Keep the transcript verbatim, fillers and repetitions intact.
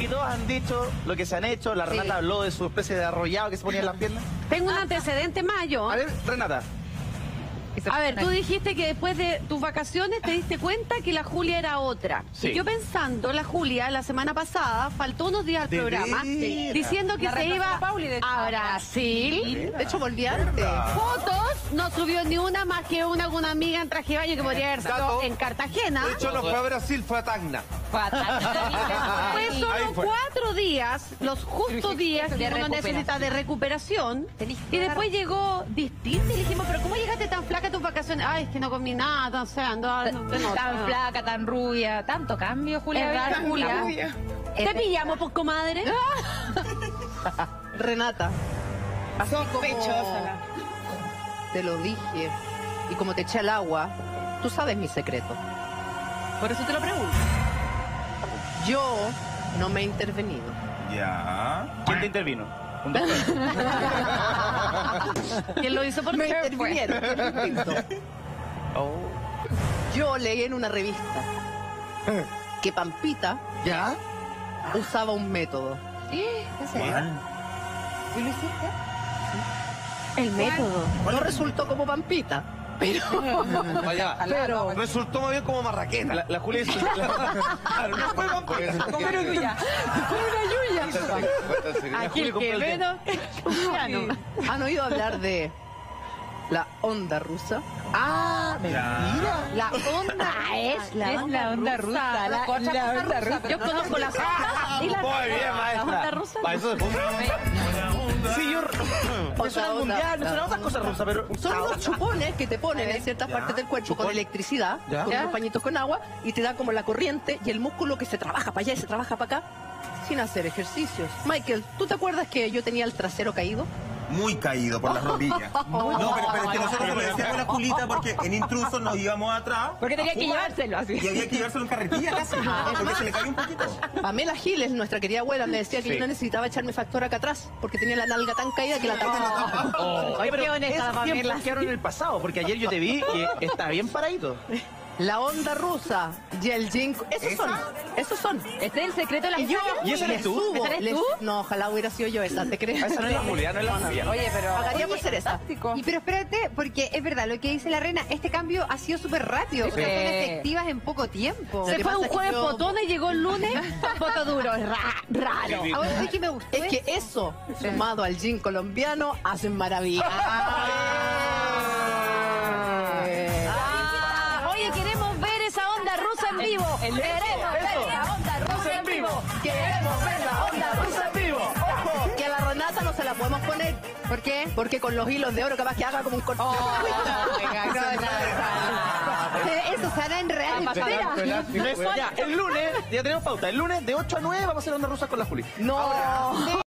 aquí todos han dicho lo que se han hecho. La Renata Sí. habló de su especie de arrollado que se ponía en las piernas. Tengo un antecedente mayo. A ver, Renata. A ver, tú dijiste que después de tus vacaciones te diste cuenta que la Julia era otra. Sí. Y yo pensando, la Julia la semana pasada faltó unos días al ¿De programa veras? diciendo que La se reemplazó iba a Pauli, de hecho. a Brasil. De hecho, volví antes. Fotos, no subió ni una más que una con una amiga en traje de baño que podría haber estado Dato. en Cartagena. De hecho, no fue a Brasil, fue a Tacna. Fue Ahí solo fue. cuatro días, los justos días que De uno recuperación. necesita de recuperación. Tenés Y toda después llegó distinta y le dijimos, pero ¿cómo llegaste tan flaca a tus vacaciones? Ay, es que no comí nada, o sea, ando... ando- no, Tan no. flaca, tan rubia, tanto cambio, Julia. Es raro, Tan Julia. rubia. ¿Te pillamos, pues, comadre? Renata, así como Sospechosa. te lo dije y como te eché al agua, tú sabes mi secreto. Por eso te lo pregunto. Yo no me he intervenido. Ya. ¿Quién te intervino? Un doctor. ¿Quién lo hizo por Me qué? intervinieron, que es distinto. Oh. Yo leí en una revista que Pampita ¿Ya? usaba un método. ¿En serio? ¿Y lo hiciste? El método. No resultó como Pampita, pero... Vaya. pero Resultó más bien como marraqueta. La, la Julia hizo... La, No fue vampiro. Como una yuya. la Aquí el Julia compró el Quevedo. Juliano. ¿han oído hablar de la onda rusa? Ah, mentira. La onda Ah, es la es onda rusa, la- la onda rusa. Yo conozco la onda y la, Muy bien, la maestra. onda rusa. Para eso se Sí, yo... Me suena al mundial, me suena a otras cosas rusas, pero... Son unos chupones que te ponen en ciertas Ya. partes del cuerpo con Chupón. electricidad, Ya. con Ya. unos pañitos con agua, y te da como la corriente y el músculo que se trabaja para allá y se trabaja para acá sin hacer ejercicios. Michael, ¿tú te acuerdas que yo tenía el trasero caído? Muy caído por las rodillas. No, pero, pero es que nosotros se lo decíamos a la Julita porque en intrusos nos íbamos atrás. Porque tenía a que fumar, llevárselo así. Y había que llevárselo en carretilla casi. Porque se le cayó un poquito. Pamela Giles, nuestra querida abuela, me decía que Sí. yo no necesitaba echarme factor acá atrás porque tenía la nalga tan caída que la tapa no. Oh. Oye, pero Qué honesta la esos Pamela. tiempos quedaron en el pasado, porque ayer yo te vi y está bien paradito. La onda rusa y el yin... Esos son, esos son. Este es el secreto de la Y yo ¿Y esa eres les tú? subo, ¿Esa eres les- tú? No, ojalá hubiera sido yo esa, ¿te crees? Esa no es la Julia, no es la Julia. Oye, pero... Pagaría por ser esa. fantástico. Y pero espérate, porque es verdad, lo que dice la reina, este cambio ha sido súper rápido, Sí. pero son efectivas en poco tiempo. Lo Se que fue pasa un es que jueves yo- potona y llegó el lunes poto duro. Es ra- raro. Ahora sí que me gustó. Es que eso, sumado al gin colombiano, hacen maravillas. Ah, oye, queremos ver esa onda rusa en vivo. el- Queremos ver la onda rusa en vivo. Queremos ver la onda rusa en vivo. Ojo, que a la Renata no se la podemos poner. ¿Por qué? Porque con los hilos de oro capaz que haga como un corte. Eso se hará en real. Ya, el lunes, ya tenemos pauta. El lunes de ocho a nueve vamos a hacer onda rusa con la Julia. No.